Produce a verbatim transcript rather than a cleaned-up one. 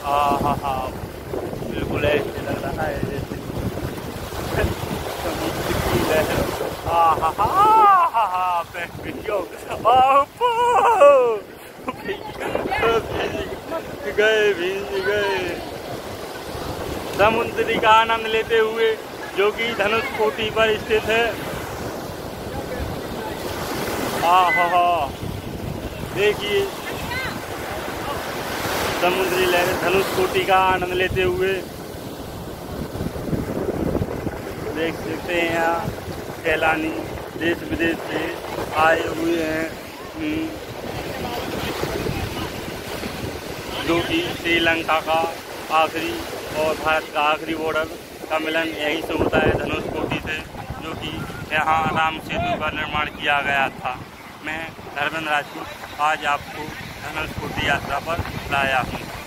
हाँ हाँ हाँ, बिल्कुल ऐसे लग रहा है जैसे समुद्र की लहर। हाँ हाँ हाँ हाँ हाँ, भीग गए भीग गए। समुद्र का आनंद लेते हुए जो कि धनुषकोटी पर स्थित है। हाँ हाँ हाँ, देखिए समुद्री लहरें धनुषकोटी का आनंद लेते हुए। देख सकते हैं यहाँ सैलानी देश विदेश से आए हुए हैं, जो कि श्रीलंका का आखिरी और भारत का आखिरी बॉर्डर का मिलन यहीं से होता है, धनुषकोटी से, जो कि यहाँ राम सेतु का निर्माण किया गया था। मैं धर्मेंद्र राजपूत आज आपको धनुषकोटी यात्रा पर लाया हूँ।